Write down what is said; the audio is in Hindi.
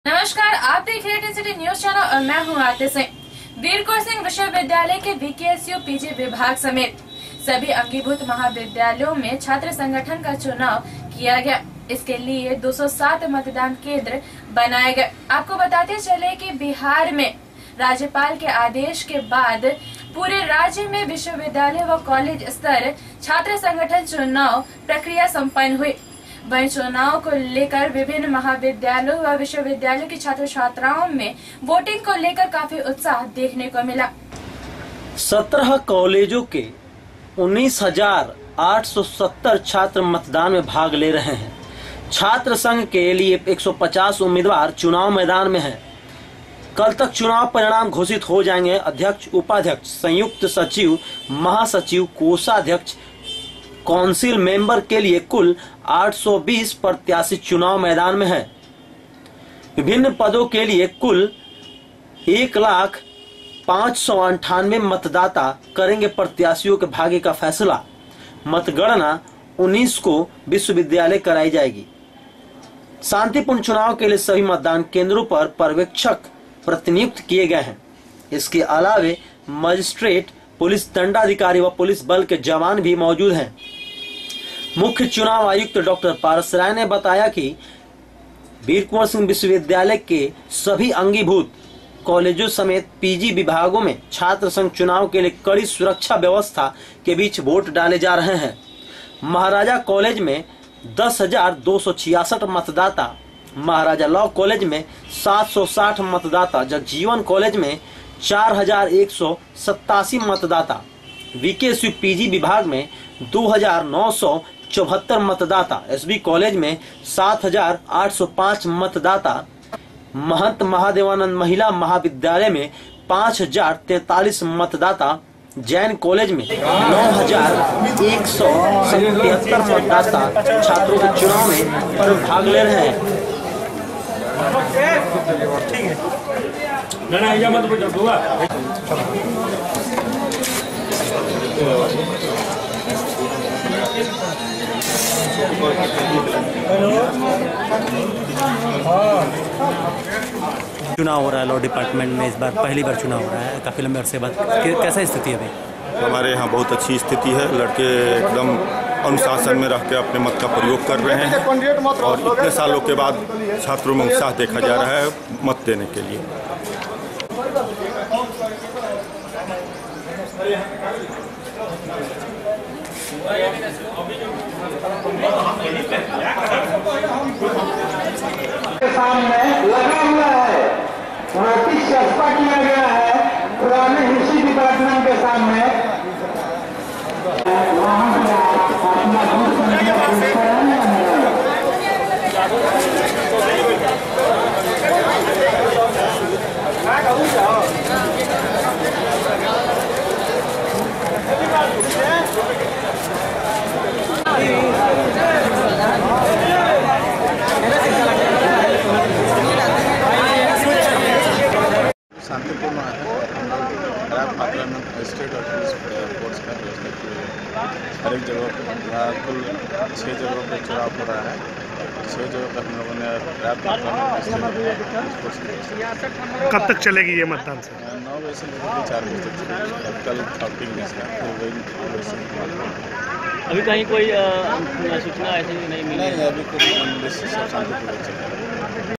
नमस्कार, आप देख रहे हैं सिटी न्यूज चैनल और मैं हूं आरती सिंह। वीर कुंवर सिंह विश्वविद्यालय के वीकेएसयू पीजी विभाग समेत सभी अंगीभूत महाविद्यालयों में छात्र संगठन का चुनाव किया गया। इसके लिए 207 मतदान केंद्र बनाए गए। आपको बताते चले कि बिहार में राज्यपाल के आदेश के बाद पूरे राज्य में विश्वविद्यालय व कॉलेज स्तर छात्र संगठन चुनाव प्रक्रिया संपन्न हुई। वहीं चुनाव को लेकर विभिन्न महाविद्यालयों व विश्वविद्यालयों की छात्र छात्राओं में वोटिंग को लेकर काफी उत्साह देखने को मिला। 17 कॉलेजों के 19,870 छात्र मतदान में भाग ले रहे हैं। छात्र संघ के लिए 150 उम्मीदवार चुनाव मैदान में हैं। कल तक चुनाव परिणाम घोषित हो जाएंगे। अध्यक्ष, उपाध्यक्ष, संयुक्त सचिव, महासचिव, कोषाध्यक्ष, काउंसिल मेंबर के लिए कुल 820 प्रत्याशी चुनाव मैदान में हैं। विभिन्न पदों के लिए कुल 1,0598 मतदाता करेंगे प्रत्याशियों के भाग्य का फैसला। मतगणना 19 को विश्वविद्यालय कराई जाएगी। शांतिपूर्ण चुनाव के लिए सभी मतदान केंद्रों पर पर्यवेक्षक प्रतिनियुक्त किए गए हैं। इसके अलावे मजिस्ट्रेट, पुलिस दंडाधिकारी व पुलिस बल के जवान भी मौजूद हैं। मुख्य चुनाव आयुक्त डॉक्टर पारस राय ने बताया कि वीर कुंवर सिंह विश्वविद्यालय के सभी अंगीभूत कॉलेजों समेत पीजी विभागों में छात्र संघ चुनाव के लिए कड़ी सुरक्षा व्यवस्था के बीच वोट डाले जा रहे हैं। महाराजा कॉलेज में 10,266 मतदाता, महाराजा लॉ कॉलेज में 760 मतदाता, जगजीवन कॉलेज में 4,187 मतदाता, वीकेएसयू पीजी विभाग में 2,974 मतदाता, एसबी कॉलेज में 7,805 मतदाता, महंत महादेवानंद महिला महाविद्यालय में 5,043 मतदाता, जैन कॉलेज में 9,177 मतदाता छात्रों के चुनाव में भाग ले रहे हैं। चुनाव हो रहा है लॉ डिपार्टमेंट में। इस बार पहली बार चुनाव हो रहा है, काफी लंबे अरसे बाद। कैसा स्थिति है अभी? हमारे यहाँ बहुत अच्छी स्थिति है। लड़के एकदम अनुशासन में रह के अपने मत का प्रयोग कर रहे हैं और इतने सालों के बाद छात्रों में उत्साह देखा जा रहा है मत देने के लिए। सामने लगा हुआ है, नोटिस चस्पा किया गया है पुराने हिस्ट्री डिपार्टमेंट के सामने। शांतिपूर्ण है। मजिस्ट्रेट और पुलिस फोर्स का व्यवस्था की गई है। हर एक जगह पर कुल 6 जगहों पर चुनाव हो रहा है। 6 जगह पर हम लोगों ने कब तक चलेगी ये मतदान से? 9 बजे से लेकर 4 बजे तक। कल काउंटिंग में अभी कहीं कोई सूचना ऐसी नहीं मिली? नहीं, अभी कुछ शांतिपूर्ण चल रहा है।